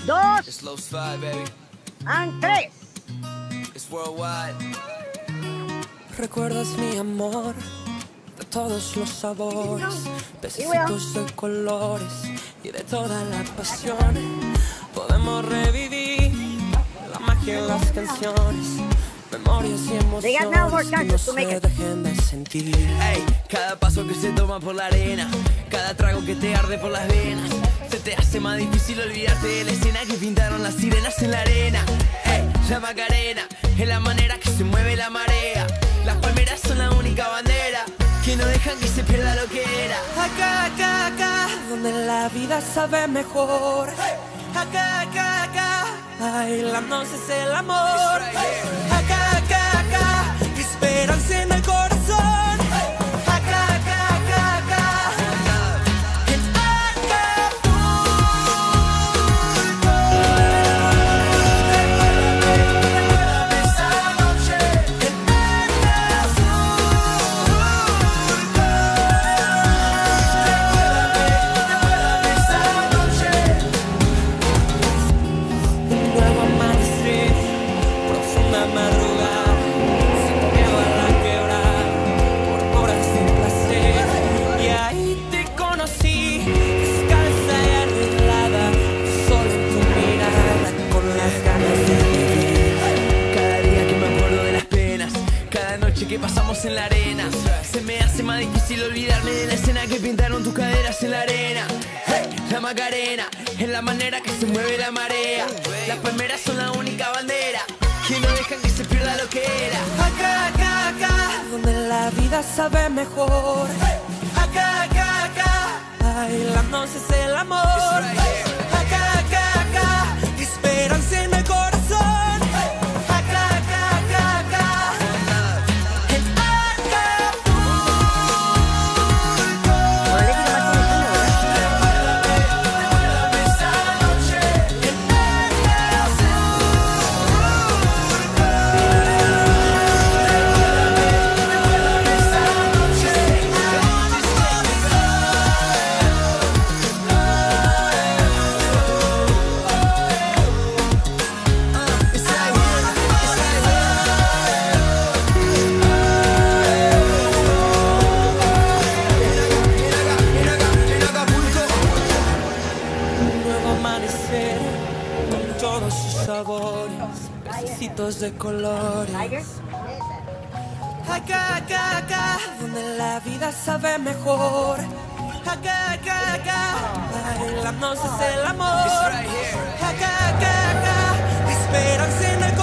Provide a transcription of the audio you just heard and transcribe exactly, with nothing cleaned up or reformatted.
dos, It's low slide, baby. and tres. It's worldwide. Recuerdas mi amor de todos los sabores, pececitos de colores y de toda la pasión. Podemos revivir la magia en las canciones, memorias y emociones que no se dejen de sentir. Ey, cada paso que se toma por la arena, cada trago que te arde por las venas, se te hace más difícil olvidarte de la escena que pintaron las sirenas en la arena. Ey, la Macarena es la manera que se mueve la marea. Las palmeras son la única bandera que no dejan que se pierda lo que era. Acá, acá, acá, donde la vida sabe mejor. Acá, acá, acá, bailando es el amor. Acá, acá, acá, esperanza en el corazón. Acá, acá, acá, acá, en Acapulco. Recuérdame esa noche en Acapulco. Recuérdame, recuérdame esa noche. Un nuevo amanecer, profunda madrugada, sin miedo a la quebrada, por horas sin placer. Y ahí te conocí, descalza y arreglada, solo en tu mirada, con las ganas de vivir. Cada día que me acuerdo de las penas, cada noche que pasamos en la arena, se me hace más difícil olvidarme de la escena que pintaron tus caderas en la arena. Hey, la Macarena es la manera que se mueve la marea. Las palmeras son la única bandera que no dejan que se pierda lo que era. Acá, acá, acá, donde la vida sabe mejor. Acá, acá, acá, bailando es el amor. Acá, acá, acá, esperanza en el corazón. Acá, acá, acá, acá, en Acapulco. Recuérdame, recuérdame esa noche en un nuevo amanecer con todos sus sabores, pececitos de colores. Acá, acá, acá, donde la vida sabe mejor. Acá, acá, acá, bailando es el amor. Acá, acá, acá, esperanza en el